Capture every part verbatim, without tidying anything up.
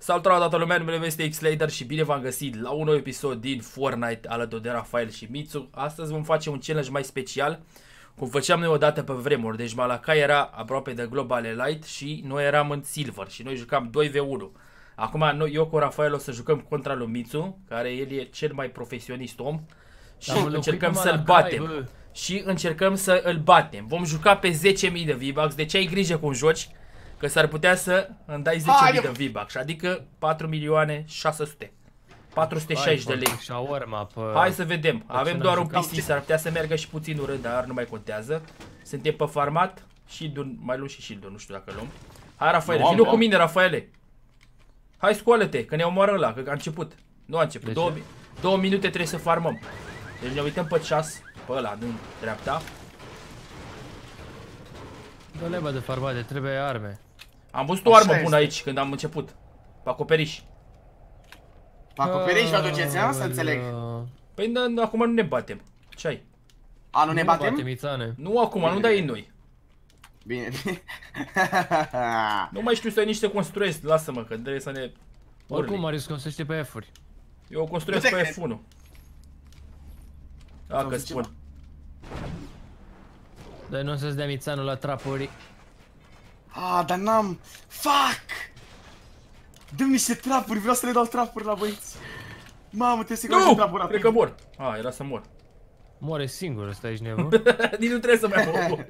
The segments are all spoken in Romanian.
Salutare la toată lumea, numele meu este Xlader și bine v-am găsit la un nou episod din Fortnite alături de Rafael și Mitsu. Astăzi vom face un challenge mai special, cum făceam noi odată pe vremuri. Deci Malakai era aproape de Global Elite și noi eram în Silver și noi jucam doi v unu. Acum noi, eu cu Rafael o să jucăm contra lui Mitsu, care el e cel mai profesionist om și încercăm să-l batem. Bă. Și încercăm să îl batem. Vom juca pe zece mii de V-Bucks, deci ai grijă cum joci, că s-ar putea să îmi dai zece mii de V-Bucks, adică patru milioane șase sute. patru sute șaizeci de lei. Hai să vedem. Avem doar un P C, s-ar putea să meargă și puțin urât, dar nu mai contează. Suntem pe farmat. Shield-ul, mai luăm și shield-ul, nu știu dacă luăm. Hai, Rafaele, vino cu mine, Rafaele. Hai, scoală-te, că ne omoară ăla, că a început. Nu a început, două, două minute trebuie să farmăm. Deci ne uităm pe ceas, pe ăla, în dreapta. Dă leba de farmate, trebuie arme. Am văzut o armă bună aici când am început. Pe acoperiș. Pe acoperiș vă duceți, a? Să înțeleg. Păi da, acum nu ne batem. Ce ai? A, nu ne batem? Nu acum, nu dai în noi. Bine, bine. Nu mai știu să nici să construiesc, lasă-mă că trebuie să ne... Oricum, Marius construiește pe F-uri. Eu construiesc pe F unu. Dacă spun. Dar nu o să-ți dea mițanul la trapuri. Ah, dar n-am... Fuck! Dă-mi niște trapuri, vreau să le dau trapuri la băieți. Mamă, trebuie să-i dau trapuri. Nu, cred că mor. Ah, era să mor. Moare singur, ăsta ești nebun. Nici nu trebuie să mai mor.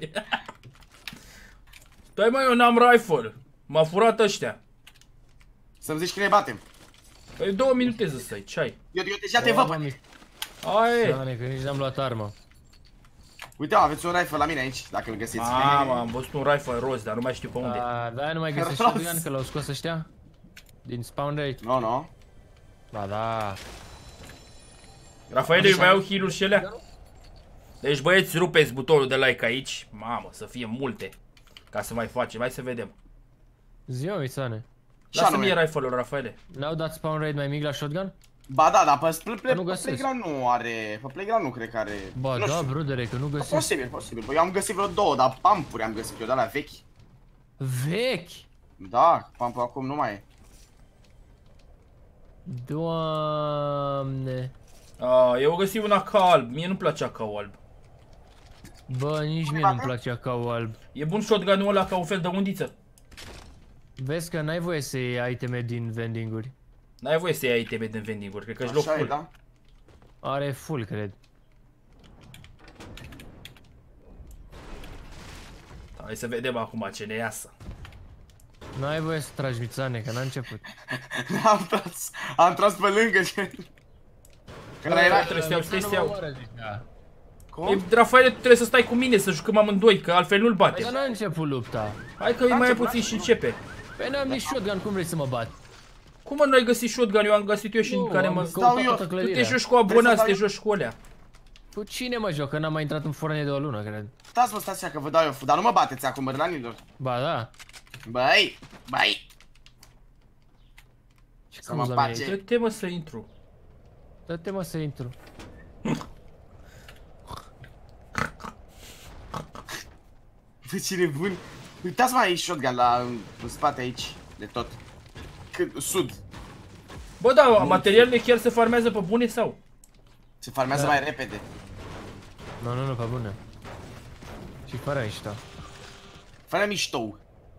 Stai mă, eu n-am rifle. M-a furat ăștia. Să-mi zici că ne batem. Păi două minute să-i, ce ai? Eu, eu deja te văd, bă. Aie. Doamne, că nici n-am luat armă. Uite, aveți un rifle la mine aici, dacă îl găsiți. Mamă, am văzut un rifle roz, dar nu mai știu pe unde. A, da, nu mai găsești shotgun, că l-au scos ăștia? Din spawn rate? Nu, nu. Ba da. Rafael, eu mai au heal-uri și alea? Deci băieți, rupeți butonul de like aici. Mamă, să fie multe. Ca să mai facem, hai să vedem. Zi-o, Mițane. Lasă-mi rifle-ul, Rafaele. N-au dat spawn rate mai mic la shotgun? Ba da, dar pe, pe, pe, pe playground nu are, pe playground nu cred că are. Ba nu da, știu. brudere, că nu găsesc. Posibil, posibil. Păi eu am găsit vreo două, dar pump-uri am găsit eu, de-alea vechi. Vechi? Da, pump-ul acum nu mai e. Doamne. A, eu găsit una ca alb, mie nu-mi place ca alb. Bă, nici mie nu-mi place acau alb. E bun shotgun-ul ăla ca un fel de undiță. Vezi că n-ai voie să iei iteme din vending-uri. N-ai voie să iei iteme din vending-uri, cred că ești loc full. Da? Are full, cred. Hai să vedem acum ce ne iasă. N-ai voie să tragi, Mițane, că n-a început. Am tras, am tras pe lângă ce... Care era? Trebuie să iau, trebuie să iau. Cum? Rafaele, tu trebuie să stai cu mine, să jucăm amândoi, că altfel nu-l batem. Dar n-a început lupta. Hai că mai puțin și începe. Păi n-am nici shotgun, cum vrei să mă bat? Cum mă, nu ai găsit shotgun? Eu am găsit eu și în care mă... stau eu. Tu te joci cu abonați, te joci cu alea. Cu cine mă joc? Că n-am mai intrat în Fortnite de o lună, cred. Stați mă, stați așa că vă dau eu, dar nu mă bateți acum, bărlanilor. Ba da. Băi, băi. Ce să mă bage. Dă-te mă să intru. Dă-te mă să intru. Bă, cine bun. Uitați-mă aici shotgun la, în, în spate aici, de tot. Cât, sud. Bă, da, materialele chiar se farmează pe bune sau? Se farmează da. mai repede. Nu, nu, nu, pe bune. Și fără mișto. Fără miștou.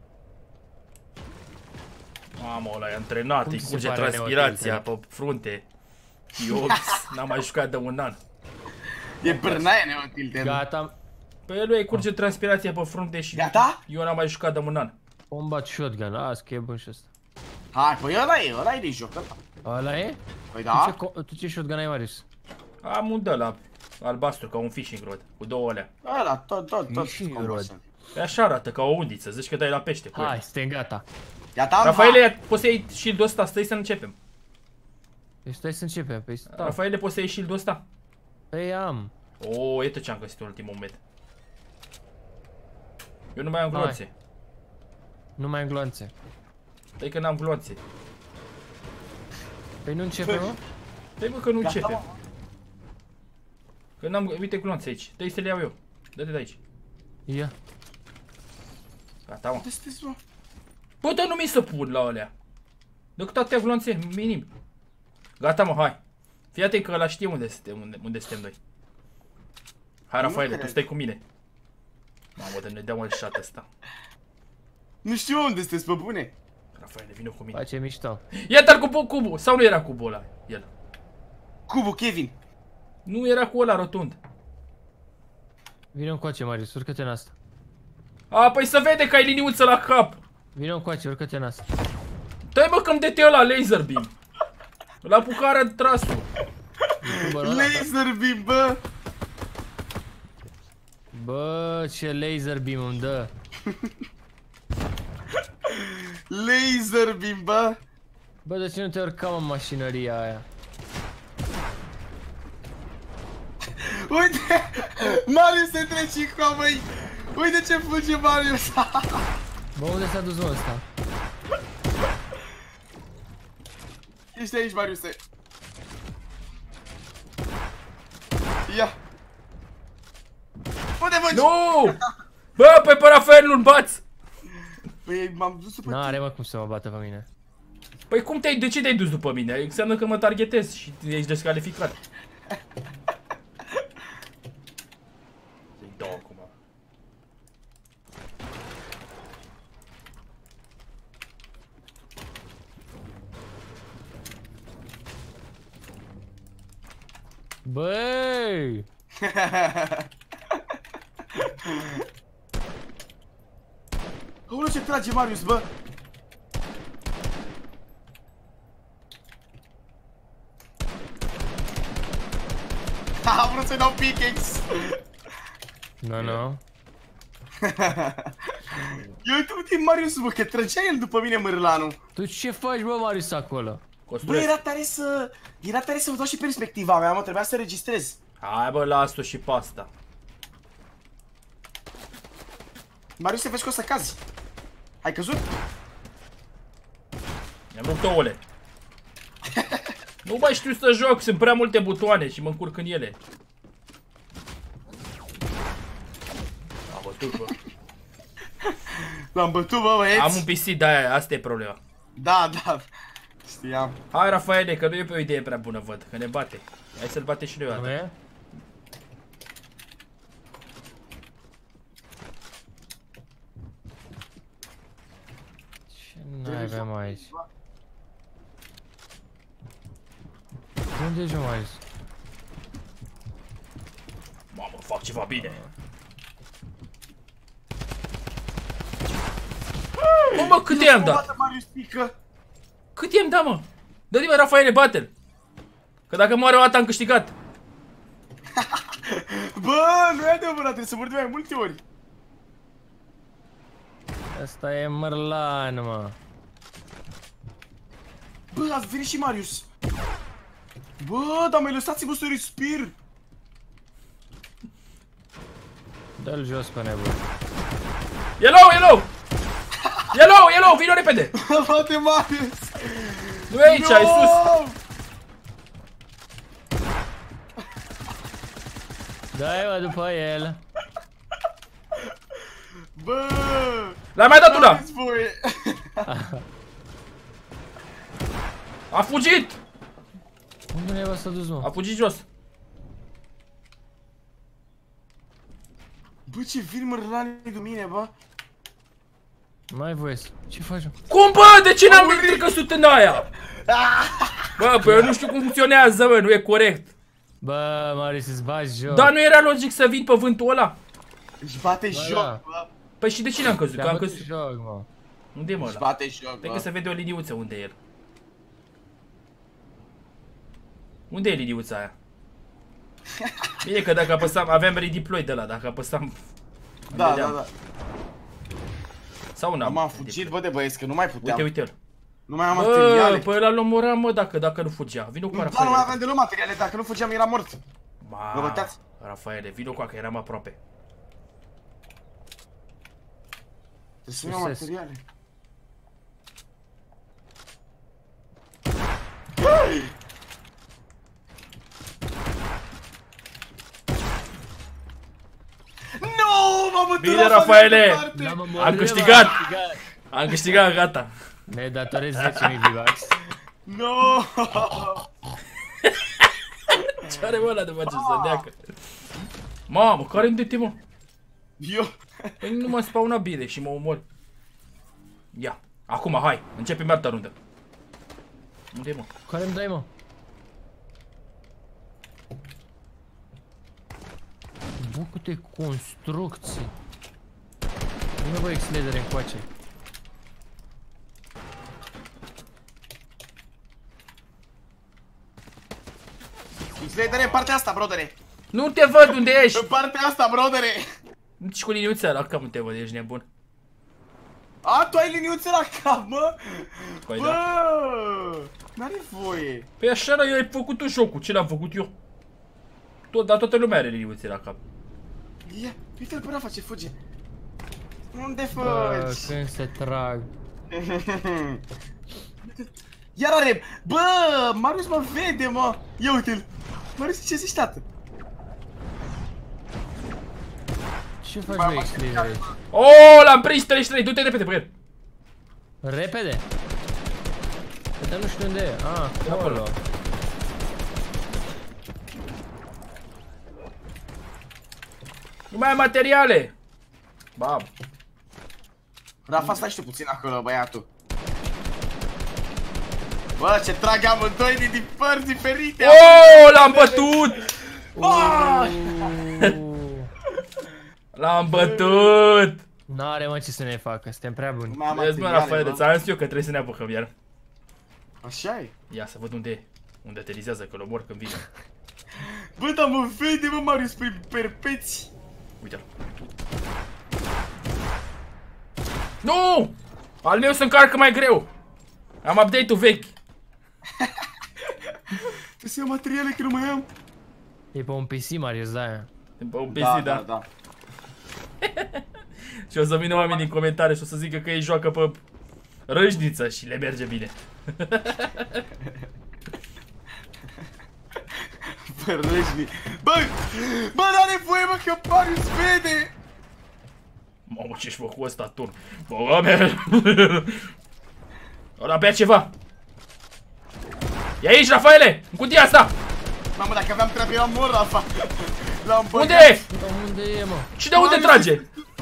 Mamă, ăla e antrenat, îi curge transpirația pe frunte. Eu n-am mai jucat de un an. E bârnaie neotilte. Gata. Păi el lui curge transpirația pe frunte și gata? Eu n-am mai jucat de un an. Combat shotgun, las că e bun și ăsta. Hai, păi ăla e, ăla e de joc ăla. Ăla e? Păi da. Tu ce, tu ce shotgun ai, Marius? Am un de-ăla albastru, ca un fishing rod, cu două alea. Ăla, tot, tot, tot. Fishing rod. E așa arată, ca o undiță, zici că dai la pește cu Hai, suntem gata. Gata, Rafaele, poți să iei shield-ul ăsta, stai să începem. Păi stai să începem, păi stau. Rafaele, poți să iei shield-ul ăsta? Păi am. O, iată ce am găsit în ultimul moment. Eu nu mai am gloanțe. Nu mai am gloanțe. Păi că n-am gloanțe. Păi nu începem, mă? Păi mă că nu începem. Că n-am, uite gloanțe aici, dă-i să le iau eu. Dă-te de aici. Ia. Gata, mă. Unde sunteți, mă? Bă, dar nu mi se pun la alea. Duc toate glonțe, minim. Gata, mă, hai. Fii atent că ăla știe unde suntem, unde, unde suntem noi. Hai, Rafaele, tu stai cu mine. Mamă, de ne dea un shot ăsta. Nu știu unde sunteți, pe bune. Rafaele, vină cu mine. Face mișto. Ia-te-l cu cubul, sau nu era cubul ăla, el? Cubul, Kevin. Nu era cu ăla rotund. Vino încoace, Marius, urcă-te în asta. A, păi să vede că ai liniuță la cap. Vino încoace, urcă-te în asta. Dai mă că-mi dete ăla laser beam. La apucarea trasul. Laser beam, bă. Bă, ce laser beam îmi dă. Laser beam, bă. Bă, de ce nu te urcam în mașinăria aia? Uite! Marius se trece cu măi! Uite ce fuge Marius! Bă, unde s-a dus mă ăsta? Ești aici, Mariuse! Ia! Unde fugi? Nu! Bă, pe Rafael nu-l bați! Păi m-am dus după N-are mă cum să mă bată pe mine. Păi cum te-ai, de ce te-ai dus după mine? Înseamnă că mă targetezi și ești descalificat. Să-i dau acum. Băi! Aoleu, ce trage Marius, bă! Ha, vrut să-i dau pickaxe! Nu, nu. Eu uite, uite Marius, bă, că trăgea el după mine mârlanul. Tu ce faci, bă, Marius, acolo? Bă, era tare să... Era tare să vă dau și perspectiva mea, mă, trebuia să registrez. Hai bă, las-o și pe asta. Marius, te vezi că o să cazi. Ai căzut? Mi-am rupt ouăle. Nu mai știu să joc, sunt prea multe butoane și mă încurc în ele. Am bătut, bă. L-am bătut, bă, băieți. Am un P C, de-aia, asta e problema. Da, da. Știam. Hai, Rafaele, că nu e pe o idee prea bună, văd, că ne bate. Hai să-l bate și noi o Nu dată. e? Ce n-ai avem aici? Unde ești, Marius? Mamă, fac ceva bine. Bă, mă, cât i-am dat? Marius, pică. Cât i-am dat, mă? Dă-i, mă, Rafaele, bate-l. Că dacă moare o dată am câștigat. Bă, nu e adevărat, trebuie să mor de mai multe ori. Asta e mărlan, mă. Bă, ați venit și Marius. Bă, dar mai lăsați-mă să respir. Dă-l jos pe nebun. Yellow, yellow! Yellow, yellow, vino repede! Bate Marius. Nu e aici, ai sus! Dai, mă, după el. Bă! L-ai mai dat una! A fugit! Unde ne-ai s-a dus, mă? A fugit jos. Bă, ce vin mărlanii de mine, bă! N-ai voie să... Ce faci, mă? Cum, bă? De ce n-am căzut în aia? Bă, bă, eu nu știu cum funcționează, bă, nu e corect. Bă, Marius, îți bagi joc. Dar nu era logic să vin pe vântul ăla? Își bate Bă, joc, da. bă! Păi și de ce n-am căzut? Că am Te-am căzut. bătut joc, mă. Unde e, mă, Își ăla? bate joc, Cred bă! că se vede o liniuță unde e el. Unde e liniuța aia? Bine că dacă apăsam, aveam redeploy de la, dacă apăsam... Da, da, vedeam. da. Sau n-am. M-am fugit, bă, de băieți, că nu mai puteam. Uite, uite-l. Nu mai am Bă, materiale. păi ăla l-a omorât, mă, dacă, dacă nu fugea. Vino cu Da, nu mai Rafaele. aveam deloc materiale, dacă nu fugeam era mort. Ba, Mă băteați? Rafaele, vino cu că eram aproape. Trebuie să-mi iau Suses. materiale. Nu, m-am bătut Bine, Rafaele! L-am omorât, Am mă, câștigat! am câștigat. Am câștigat, gata. Ne datorezi zece mii V-Bucks. No! Ce are mă ăla de face să neacă? Mamă, care-mi de te, mă? Eu? Păi nu mă spauna bine și mă omor. Ia, acum, hai, începem alta rundă. Unde e, mă? Care-mi dai, mă? Bă, câte construcții. Nu vă X-Lader încoace. X-Lader în partea asta, brodere! Nu te văd unde ești! În partea asta, brodere! Nici cu liniuța la cap nu te văd, ești nebun. A, tu ai liniuțe la cap, mă? Păi Bă! da. N-are voie! Păi așa, eu ai făcut tu jocul, ce l-am făcut eu? Tot, dar toată lumea are liniuțe la cap. Ia, uite-l pe Rafa ce fuge! Unde Bă, fugi? când se trag. Iar are... Bă, Marius mă vede, mă! Ia uite-l! Marius, ce zici, tată? Ce faci, bă, X-Lader aici? Oh, l-am prins treizeci și trei, du-te repede pe el. Repede? Păi, dar nu știu unde e. Ah, Acolo. acolo. Nu mai ai materiale. Bam. Rafa, stai și tu puțin acolo, băiatul. Bă, ce trag amândoi din, din părți diferite! Oh, l-am bătut! Oh! L-am bătut! N-are, mă, ce să ne facă, suntem prea buni. Vezi, mă, Rafael, ți-am zis eu că trebuie să ne apucăm iar. Așa e. Ia să văd unde e. Unde aterizează, că-l omor când vine. Bă, dar mă vede, mă, Marius, prin perpeți. Uite-l. Nu! Al meu se încarcă mai greu. Am update-ul vechi. Trebuie să iau materiale, că nu mai am. E pe un P C, Marius, da. Pe un P C, Da, da. da, da. Și o să vină oamenii din comentarii și o să zică că ei joacă pe râșniță și le merge bine. Bă, răjni. Bă, bă, n-are voie, mă, că Marius vede. Mamă, ce-și fă cu ăsta turn. Bă, oameni. Ăla bea ceva. E aici, Rafaele, în cutia asta. Mamă, dacă aveam treabă, eram mor, Rafa. L-am băgat. Unde e? Dar unde e, mă? Și de unde trage?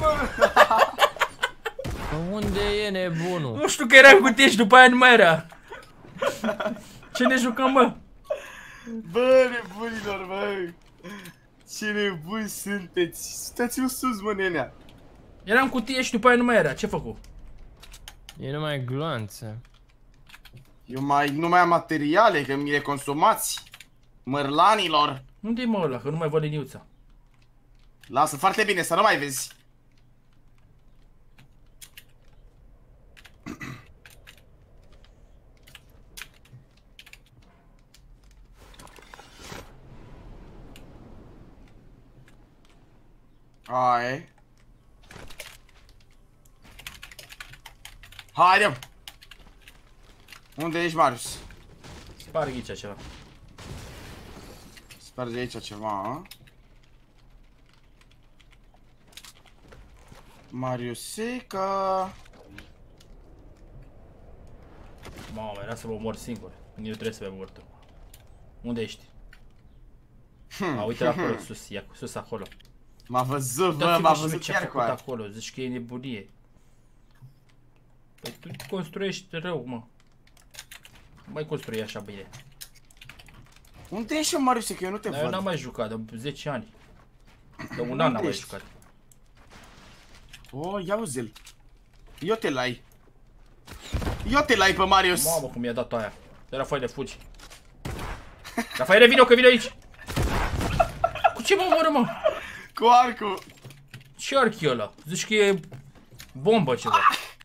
Dar unde e nebunul? Nu știu că era în cutie și după aia nu mai era. Ce ne jucăm, bă? Bă, nebunilor, bă. Ce nebuni sunteți. Stați-vă sus, mă, nenea. Era în cutie și după aia nu mai era. Ce făcu? E numai gloanțe. Eu mai, nu mai am materiale, că mi le consumați. Mărlanilor. Unde-i, mă, ăla? Că nu mai văd liniuța. Lasă, foarte bine, să nu mai vezi. Hai. Haide. Unde ești, Marius? Sparg aici ceva. Sparge aici ceva, a? Mariuseca. Mamă, era să mă omor singur. Eu trebuie să mă omor tu. Unde ești? Hmm. A, uite acolo, sus, ia, sus acolo. M-a văzut, bă, Da, m-a fi văzut ce-a chiar cu făcut aia. acolo, zici că e nebunie. Păi tu construiești rău, mă. Nu mai construi așa bine. Unde ești, mă, Mariuse, că eu nu te Dar eu văd. n-am mai jucat, de zece ani. De un an n-am mai ești? jucat. Oh, ia uzi-l. Eu te lai. Eu te lai pe Marius. Mamă, cum i-a dat aia. De Rafaele, fugi. Rafaele, vino că vine aici. Cu ce mă omoră, mă? Cu arcul. Ce arc e ăla? Zici că e bombă ceva.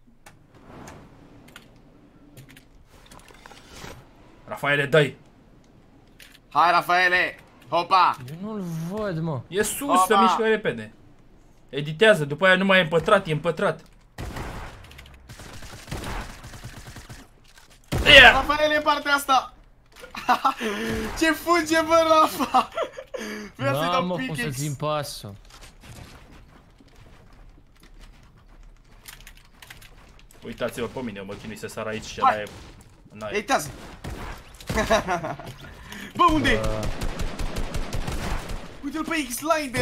Rafaele, dai. Hai, Rafaele. Hopa. Eu nu-l văd, mă. E sus, Opa. să mișcă repede. Editează, după aia nu mai e împătrat, e împătrat. Yeah! Rafaele în partea asta. Ce fuge, bă, Rafa. Vreau să-i Da, dau mă, cum să pickaxe. țin pasul. Uitați-vă pe mine, eu mă chinui să sar aici și Hai. ăla e... N-ai. Eitează! Bă, unde e? Uh, Uite-l pe X-Slider!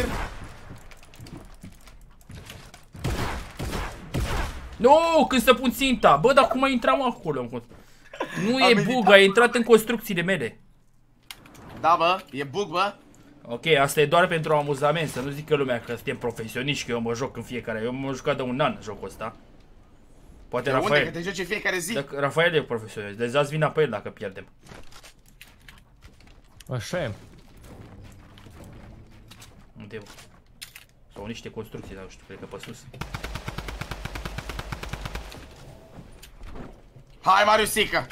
Nu, când să pun ținta! Bă, dar cum ai intrat acolo? Nu Am e meditat. bug, ai intrat în construcțiile mele. Da, bă, e bug, bă. Ok, asta e doar pentru amuzament, să nu zică lumea că suntem profesioniști, că eu mă joc în fiecare. Eu mă jucat de un an jocul ăsta. Poate De unde? Că Rafael. te joci în fiecare zi? Dacă Rafael e profesionist, deci dați vina pe el dacă pierdem. așa e. Unde e, bă? Sau niște construcții, dar nu știu, cred că pe sus. Hai, Mariusică!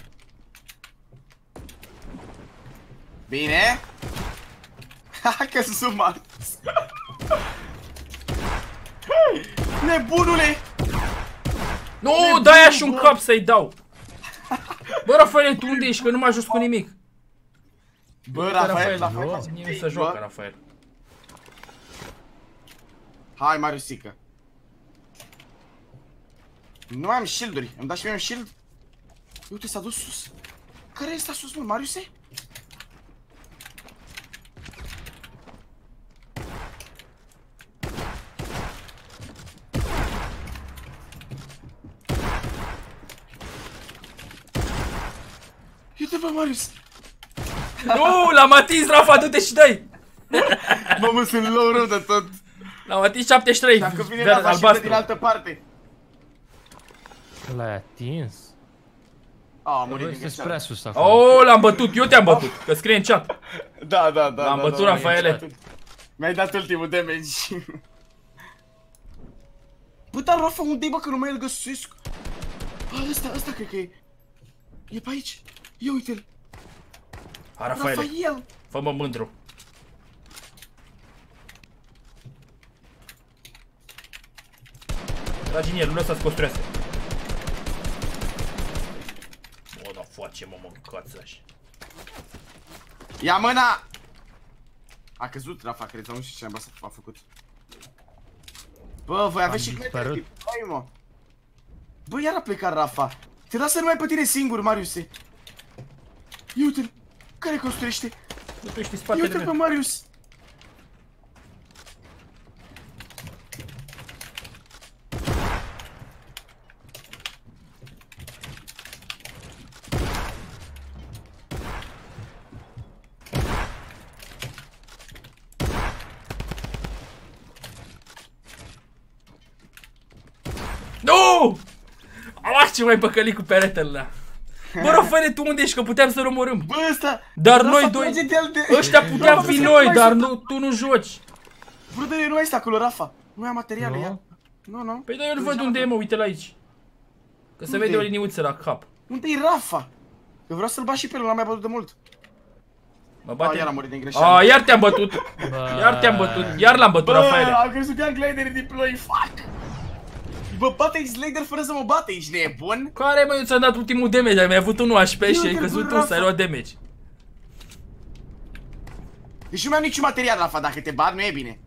Bine? Ha, că sunt Marius! Nebunule! Nu, dai-a și un cap să-i dau! Bă, Rafael, tu unde ești? Că nu m-a ajuns cu nimic. Bă, Rafael, Rafael, bă. Nimeni nu se joacă, Rafael. Hai, Mariusică. Nu am shield-uri. Îmi dați și mie un shield? Uite, s-a dus sus. Care este sus, mă, Mariuse? Uite, bă, Marius. Nu, l-am atins, Rafa, du-te și dai! Mamă, sunt low rău de tot. L-am atins șaptezeci și trei, Dacă vine verde, Rafa și dă albastru. din altă parte. L-ai atins. A, a murit Bă, din este prea greșeală. sus acolo. Oh, l-am bătut, eu te-am bătut, că scrie în chat. Da, da, da. L-am da, bătut, da, Rafaele. Mi-ai dat ultimul damage. Bă, dar Rafa, unde-i, bă, că nu mai îl găsesc? A, ăsta, ăsta cred că e. E pe aici. Ia uite-l. A, Rafaele, Rafael. fă-mă mândru. Tragi în el, nu lăsați construiască. Bă, da, face, mă, mâncați așa. Ia mâna! A căzut Rafa, cred, sau nu știu ce naiba s-a făcut. Bă, voi aveți și dispărut. credere. Hai, mă. Bă, iar a plecat Rafa. Te lasă numai pe tine singur, Mariuse. Ia uite-l. Care construiește? Nu tu ești în Ia spatele uite-l pe meu. Marius. Nu! Alah, ce mai păcălit cu peretele ăla. Bă, Rafaele, tu unde ești? Că puteam să-l omorâm. Bă, ăsta. Dar Rafa, noi doi, trage de al de- ăștia puteam fi Rafa, noi, mai dar sunt- nu, tu nu joci. Brother, nu mai este acolo, Rafa. Nu am materiale, Nu? ia. Nu, nu. Păi da, eu îl văd unde e, mă, uite-l aici. Că se Unde vede o e? liniuță la cap. Unde e Rafa? Eu vreau să-l bat și pe el, nu l-am mai bătut de mult. Mă A, bate. iar am murit din greșeală. A, iar te-am bătut. Bă. Iar te-am bătut. Iar l-am bătut, Bă, Rafaele. am crezut că am glider deploy, fuck! Bă, bate X-Slader fără să mă bate, ești nebun? Care, mă, eu ți-am dat ultimul damage, ai mai avut unu H P și ai Eu căzut te tu, Rafa. să ai luat damage. Deci nu mai am niciun material, Rafa, dacă te bat, nu e bine.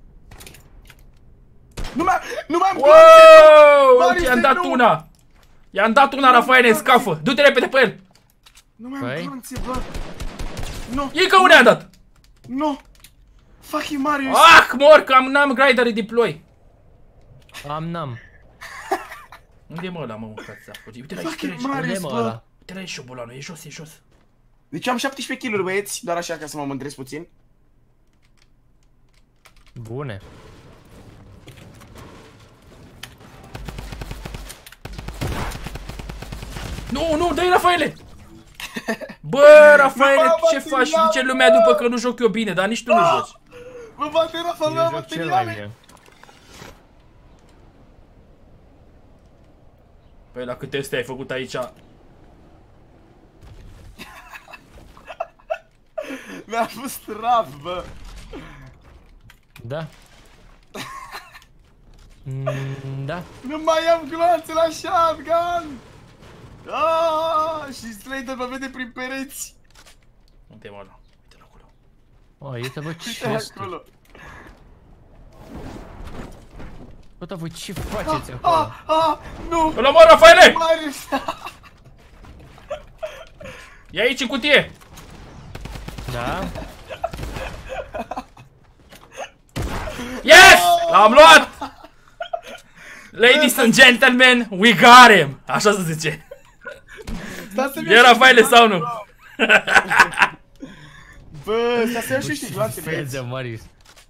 Nu mai, nu mai am Wow! Marius, I-am dat nu! una. I-am dat una, Rafaele, în scafă. Du-te repede pe el. Nu mai Păi? am glanțe, bă. Nu, Ei că unde am dat? nu. Fucking Marius. Ah, mor, că am, n-am grider deploy. Am, n-am. Unde e, mă, ăla, mă, mâncați să fugi. Uite la aici, Fucking uite la aici. Unde e, Marius, mă, bă. ăla? Uite la aici, șobolanul, e jos, e jos. Deci am șaptesprezece kill-uri, băieți, doar așa ca să mă mândresc puțin. Bune. Nu, nu, dă-i, Rafaele! Bă, Rafaele, Nu m-am ce bătut faci? la Zice lumea după că nu joc eu bine, dar nici tu nu joci. Bă, bate Rafa, nu Eu am joc cel mai materiale. bine. Păi la câte astea ai făcut aici? Mi-a fost raf, bă. Da. Mm, da. Nu mai am gloanțe la shotgun. Aaaa, și Slater mă vede prin pereți. Unde e, mă, ăla? Uite-l acolo. O, uite, bă, Uite ce este. acolo. Bă, da, voi ce faceți Ah, acolo? ah, ah, nu! Îl omor, Rafaele! Marius! E aici în cutie! Da? Yes! L-am luat! Ladies and gentlemen, we got him! Așa se zice. E Rafaele sau nu? Bă, stai să iau și niște gloanțe, băieți. Fede, Marius.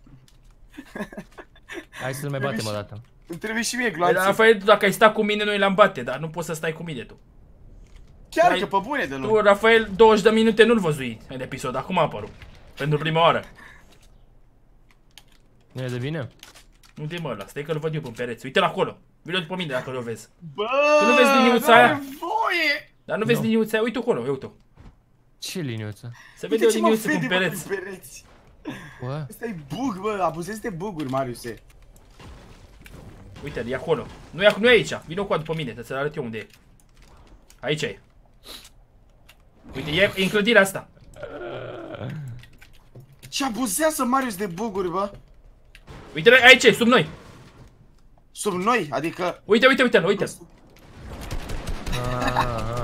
Hai să-l mai batem o dată. Îmi trebuie și mie Păi, gloanțe. Rafael, tu dacă ai sta cu mine, noi l-am bate, dar nu poți să stai cu mine tu. Chiar Ai- că pe bune de Tu, nu. Rafael, douăzeci de minute nu-l văzui în episod, acum a apărut. Pentru prima oară. Nu e de bine? Unde e mă ăla? Stai că-l văd eu pe pereți. Uite-l acolo. Vino după mine dacă l vezi. Bă, Tu nu vezi liniuța aia? n-are voie! Dar nu vezi Nu. liniuța aia? Uite acolo, uite-o. Ce liniuță? Se vede o Uite ce mă liniuță vede, cu bă, pereți. cu pereți. Bă? Ăsta e bug, bă, abuzezi de buguri, Mariuse. Uite-l, e acolo. Nu e, nu e aici. Vino cu după mine, să-ți arăt eu unde e. Aici e. Uite, e, e în clădirea asta. Ce abuzează Marius de buguri, bă. Uite-l, aici e, sub noi. Sub noi, adică... Uite, uite, uite-l, uite-l. Aha.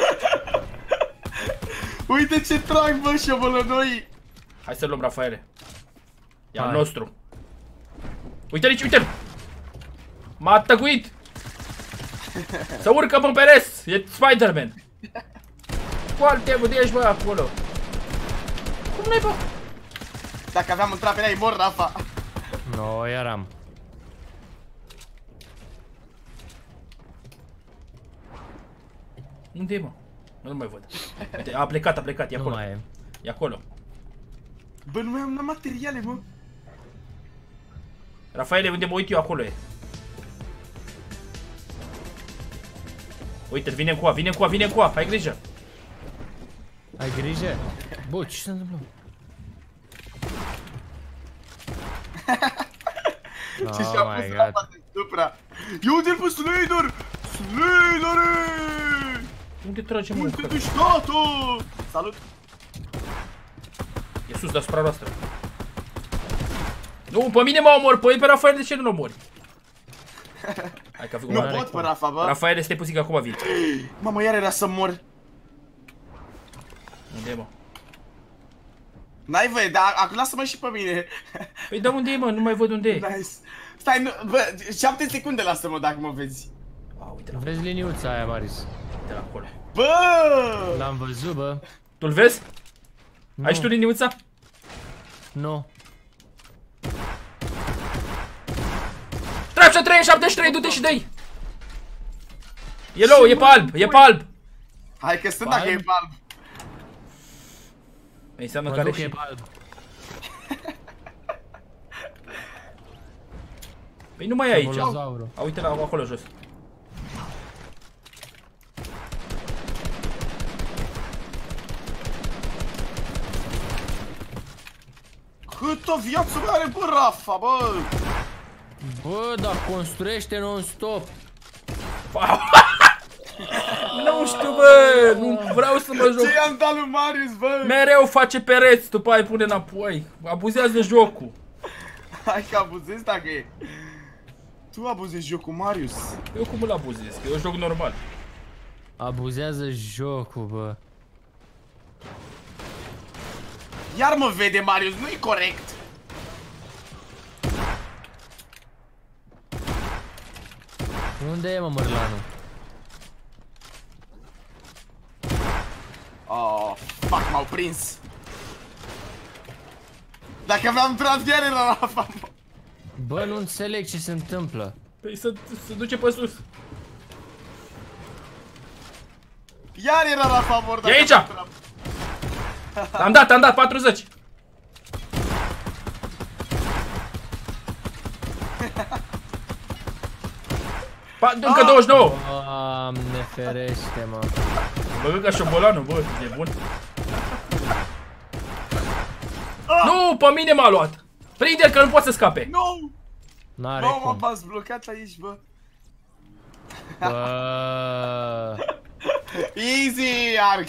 Uite ce trag, bă, șobolănoi. Hai să-l luăm, Rafaele. E al Hai. nostru. Uite-l aici, uite-l. M-a tăguit. Să urcă pe pereți. E Spider-Man. Foarte unde ești, bă, acolo? Cum n-ai, bă? Dacă aveam un trap, erai mor, Rafa. No, iar am. Unde e, mă? Nu mai văd. Uite, a plecat, a plecat, e Nu acolo. mai e. E acolo. Bă, nu mai am n-am materiale, mă. Rafaele, unde mă uit eu, acolo e. Uite, vine cu a, vine cu a, vine cu a, ai grijă. Ai grijă? Bă, ce se întâmplă? Ce și-a Oh pus my god. Rafa deasupra. Eu unde-l pus Slayer? Slayer! Unde trage, mă? Unde te duci, tată? Salut! E sus deasupra noastră. Nu, pe mine mă omor, pe, pe Rafael, de ce nu-l omori? Hai că Nu Are pot pe cum. Rafa, bă. Rafael, stai puțin că acum vin. Mamă, iar era să mor. Unde e, mă? N-ai voie, dar acum lasă-mă și pe mine. Păi da, unde e, mă? Nu mai văd unde e. Nice. Stai, nu, bă, șapte secunde lasă-mă dacă mă vezi. A, uite la, Vezi liniuța aia, Marius? uite la acolo. Bă! L-am văzut, bă. Tu-l vezi? Nu. Ai și tu liniuța? Nu. Trapșa trei șaptezeci și trei, du-te și dă-i! E low, e pe alb, e pe alb! Hai că sunt Pe dacă e alb? pe alb. Înseamnă Mă că are duc, e și... pe alb. Păi nu mai e aici. Bolozaurul. A, uite la acolo jos. Câtă viață mai are, bă, Rafa, bă! Bă, dar construiește non-stop. Nu știu, bă, nu vreau să mă joc. Ce i-am dat lui Marius, bă? Mereu face pereți, după aia îi pune înapoi. Abuzează jocul. Hai că abuzezi dacă e. Tu abuzezi jocul, Marius. Eu cum îl abuzez? Că eu joc normal. Abuzează jocul, bă. Iar mă vede Marius, nu-i corect. Unde e, mă, Mărlanu? Oh, fuck, m-au prins. Dacă aveam tras, chiar era Rafa, mă. Bă, nu înțeleg ce se întâmplă. Păi să se duce pe sus. Iar era Rafa mor dacă E aici! aveam trap. Am dat, am dat, patruzeci. Pa, încă douăzeci și nouă. Doamne ferește, mă. Bă, ca șobolanul, bă, e bun. Nu, pe mine m-a luat. Prinde-l că nu poate să scape. Nu! N-are Nu, cum. m-ați blocat aici, bă. Bă. Easy, arc!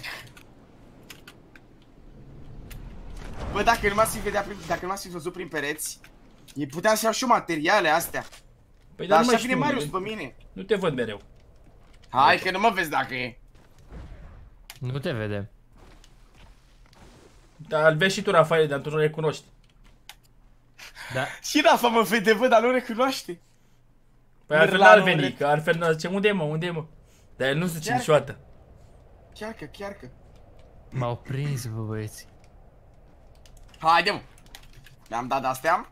Bă, dacă nu m-ați fi vedea prin, dacă nu m-ați fi văzut prin pereți, e puteam să iau și eu materiale astea. Păi Dar nu așa mai vine știu, Marius nu- pe mine. Nu te văd mereu. Hai că nu mă vezi dacă e. Nu te vedem. Dar îl vezi și tu, Rafael, dar tu nu recunoști. Da. Și Rafa mă vede, bă, dar nu recunoaște. Păi altfel Mirla, n-ar nu veni, re- că altfel n-ar zice, unde e mă, unde e mă? Dar el nu zice Chiar- niciodată. Chiar că, chiar că. M-au prins, bă, băieți. Haide, mă. Mi-am dat de-astea.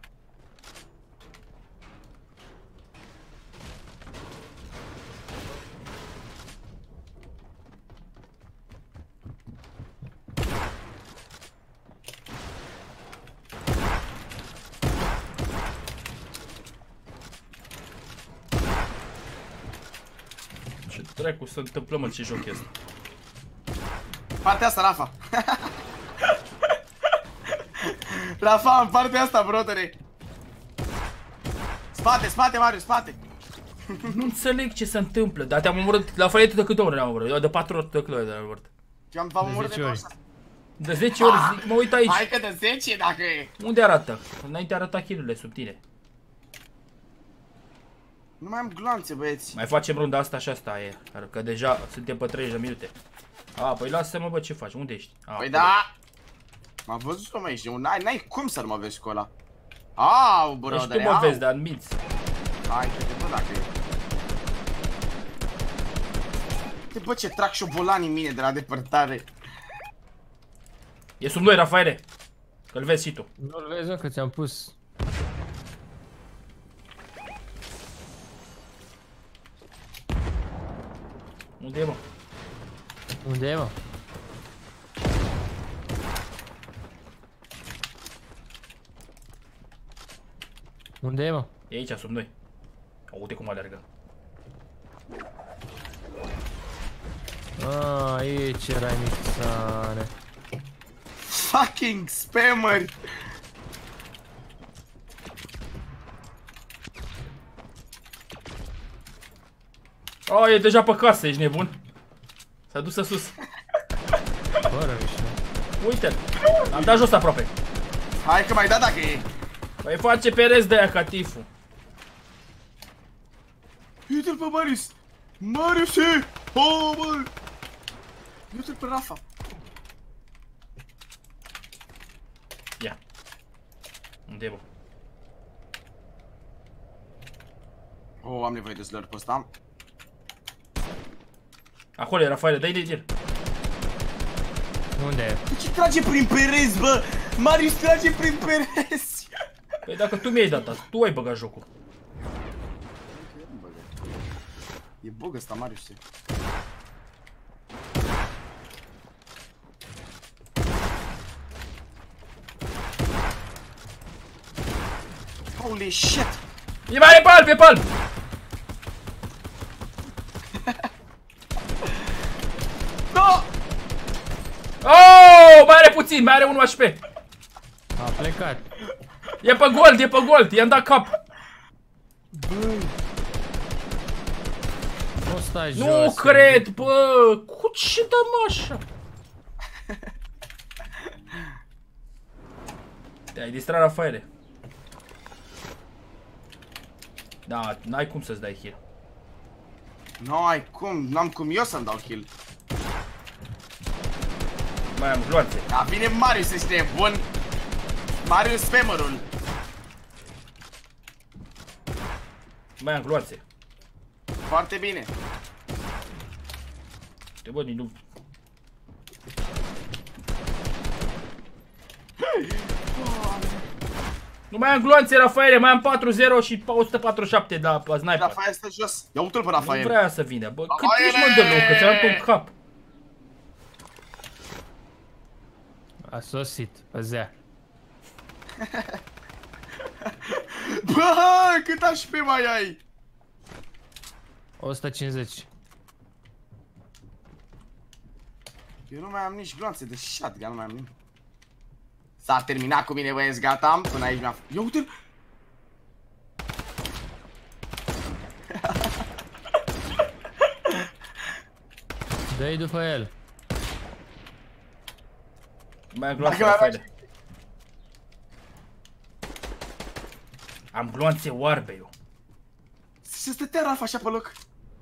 Ce dracu se întâmplă, mă, ce joc este? Partea asta, Rafa. Rafa, în partea asta, brotele. Spate, spate, Marius, spate. Nu înțeleg ce se întâmplă, dar te-am omorât la Rafael de câte ori ne-am omorât? Eu de patru ori de câte ori ne-am omorât? Eu am v-am De omorât de zece ori. douăzeci. De zece ori, zic, mă uit aici. Hai că de zece dacă e. Unde arată? Înainte arăta kill-urile sub tine. Nu mai am glanțe, băieți. Mai facem runda asta și asta e, că deja suntem pe treizeci de minute. A, păi lasă-mă, bă, ce faci? Unde ești? A, Păi acolo. da. M-am văzut-o, mă, ești un... N-ai cum să nu mă vezi cu ăla. Au, Deci brother, tu mă vezi, dar în minți. Hai că te văd dacă e. Te bă, ce trag șobolani în mine de la depărtare. E sub noi, Rafaele. Că-l vezi și tu. Nu-l vezi, mă, că ți-am pus. Unde e, mă? Unde e, mă? Unde e, mă? E aici, sub noi. Uite cum alergă. Ah, aici erai mixare. Fucking spammer. Oh, e deja pe casă, ești nebun. S-a dus sus. Fără mișto. Uite-l. Am dat jos aproape. Hai că mai da dacă e. Păi face perez de aia ca tifu. Uite-l pe Marius. Marius e. Oh, bă. Uite-l pe Rafa. Ia. Unde e, bă? Oh, am nevoie de slur pe ăsta. Acolo e, Rafaele, dai de el. Unde e? De ce trage prin perezi, bă? Marius trage prin perezi. Păi dacă tu mi-ai dat asta, tu ai băgat jocul. E bug ăsta, Marius. Holy shit! E mai e pe alb, e pe alb! No! Oh, mai are puțin, mai are unu H P. A plecat. E pe gold, e pe gold, i-am dat cap. Nu stai jos. Nu cred, bă, cu ce dăm așa? Te-ai distrat, Rafaele. Da, n-ai cum să-ți dai heal. Nu ai cum, n-am cum eu să-mi dau kill. Mai am gloanțe. Da, vine Marius, este bun. Marius spammerul. Mai am gloanțe. Foarte bine. Te văd, nu. Nu mai am gloanțe, Rafaele, mai am patru zero și o sută patruzeci și șapte da, pe sniper. Rafael stă jos. Ia uite-l pe Nu Rafael. vrea să vină, bă, cât Rafaele! ești, mă, de loc, că ți-am pe cap. A sosit pe zea. Bă, cât H P mai ai? o sută cincizeci. Eu nu mai am nici gloanțe de shotgun, nu mai am nimic. S-a terminat cu mine, băieți, gata. Până aici mi-a... Ia uite-l! Dă-i după el. Mai am gloanțe, Dacă mai Rafaele. Am gloanțe oarbe, eu. Se stătea Rafa așa pe loc.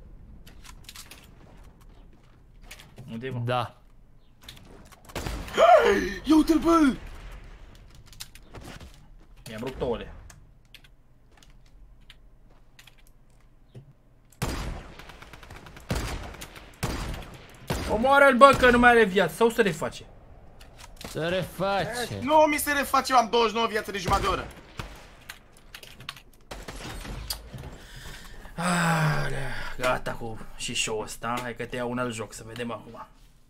Unde e, mă? Da. Ia uite-l, bă! Mi-am rupt ouăle. Omoară-l, bă, că nu mai are viață. Sau să reface? Să reface. Nu mi se reface, eu am douăzeci și nouă viață de jumătate de oră. Alea, gata cu și show-ul ăsta. Hai că te iau un alt joc, să vedem acum.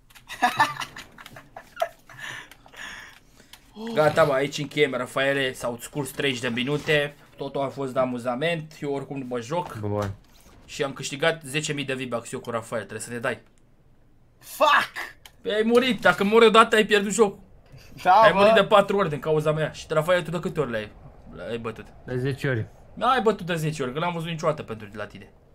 Gata, bă, aici încheiem, Rafaele. S-au scurs treizeci de minute. Totul a fost de amuzament. Eu oricum nu mă joc. Bun. Și am câștigat zece mii de V-Bucks eu cu Rafael. Trebuie să ne dai. Fuck! Păi ai murit. Dacă mori odată, ai pierdut jocul. Da, Ai bă. murit de patru ori din cauza mea. Și Rafael, tu de câte ori le-ai le-ai bătut? De zece ori. Ai bătut de zece ori, că n-am văzut niciodată pentru la tine.